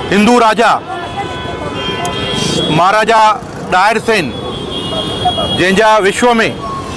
हिंदू राजा महाराजा डायर सेन जंहिंजा विश्व में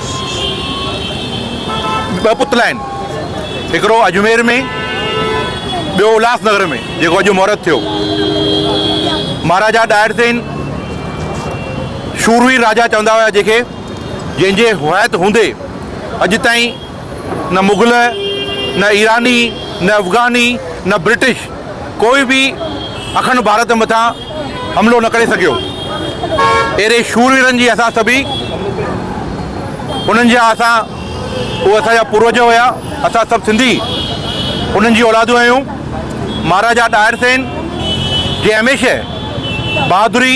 ॿ पुतला आहिनि, हिकिड़ो अजमेर में, ॿियो उल्हासनगर में, जेको अॼु मुहूर्त थियो। महाराजा डायर सेन शूरवीर राजा चवंदा हुआ जंहिंखे, जंहिंजे हुआत हूंदे अॼु ताईं न मुग़ल, न ईरानी, न अफ़गानी, न ब्रिटिश कोई भी अखंड भारत मथां हमलो न करे सघियो। अहिड़े शूरवीरनि जी असां सभी उन्हनि जा उहे असांजा पूर्वज हुया, असां सभु सिंधी उन्हनि जी औलादूं आहियूं। महाराजा डायर सेन जे हमेशह बहादुरी,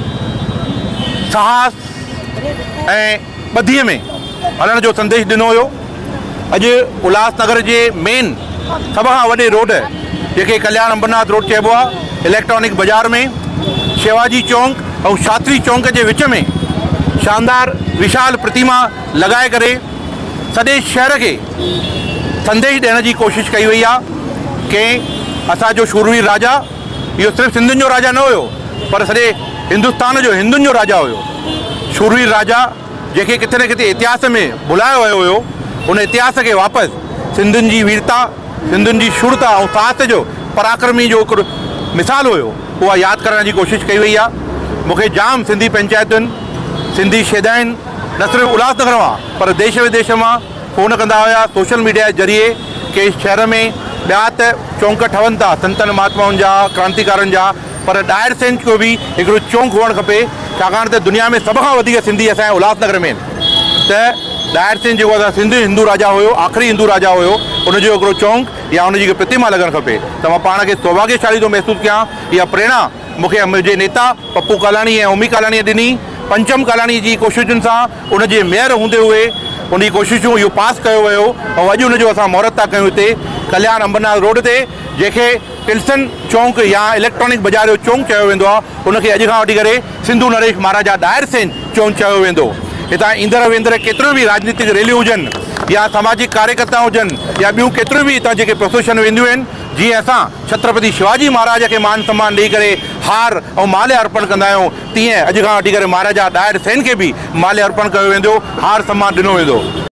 साहस ऐं ॿधीअ में हलण जो संदेश ॾिनो हुयो। अॼु उल्हासनगर जे मेन सभ खां वॾे रोड, जेके कल्याण अंबरनाथ रोड चइबो आहे, इलेक्ट्रॉनिक बाज़ार में शिवाजी चौक ऐं शास्त्री चौक जे विच में शानदार विशाल प्रतिमा लॻाए करे सॼे शहर खे संदेश ॾियण जी कोशिशि कई वई आहे कि असांजो शूरवीर राजा इहो सिर्फ़ु सिंधियुनि जो राजा न हुयो, पर सॼे हिंदुस्तान जो हिंदुनि जो राजा हुयो। शूरवीर राजा जंहिंखे किथे न किथे इतिहास में भुलायो वियो हुयो, उन इतिहास खे वापसि सिंधियुनि जी वीरता, सिंधियुनि जी शूरता ऐं साहस जो, पराक्रमी जो हिकिड़ो मिसाल हुयो, उहा यादि करण जी कोशिशि कई वई आहे। मूंखे जाम सिंधी पंचायतुनि, सिंधी शेदाइन न सिर्फ़ु उल्हासनगर मां पर देश विदेश मां फ़ोन कंदा हुआ सोशल मीडिया जे ज़रिए कि शहर में ॿिया त चौंक ठहनि था संतनि महात्माउनि जा, क्रांतिकारनि जा, पर डायर सेन जो बि हिकिड़ो चौंक हुअणु खपे, छाकाणि त दुनिया में सभ खां वधीक सिंधी असांजे उल्हासनगर में आहिनि। त डायर सेन जेको असां सिंधी हिंदू राजा हुयो, आख़िरी हिंदू राजा हुयो, उनजो हिकिड़ो चौंक या उनजी प्रतिमा लॻणु खपे। त मां पाण खे सौभाग्यशाली थो महसूसु कयां। इहा प्रेरणा मूंखे मुंहिंजे नेता पप्पू कालाणी ऐं ओमी कालाणीअ ॾिनी। पंचम कालाणी जी कोशिशुनि सां, उनजे मेयर हूंदे हुए उन कोशिशूं इहो पास कयो वियो ऐं अॼु उनजो असां मुहूर्त था कयूं हिते कल्याण अंबरनाथ रोड ते, जंहिंखे टिल्सन चौंक या इलेक्ट्रॉनिक बाज़ार जो चौंक चयो वेंदो आहे। उनखे अॼु खां वठी करे सिंधु नरेश महाराजा डायर सेन चौंक चयो वेंदो। हितां ईंदड़ वेंदड़ केतिरियूं बि राजनीतिक रैलियूं हुजनि या सामाजिक कार्यकर्ता हुजनि या ॿियूं केतिरियूं बि हितां जेके प्रोसेशन वेंदियूं आहिनि, जीअं असां छत्रपति शिवाजी महाराज खे मान सम्मान ॾेई करे हार ऐं माल्य अर्पण कंदा आहियूं, तीअं अॼु खां वठी करे महाराजा डायर सेन खे बि माल्य अर्पण कयो वेंदो, हार सम्मान ॾिनो वेंदो।